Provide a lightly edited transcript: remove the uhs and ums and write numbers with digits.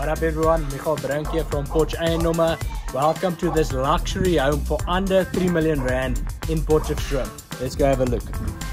What up everyone, Michael Brink here from Porch Eiendomme. Welcome to this luxury home for under 3 million rand in Potchefstroom. Let's go have a look.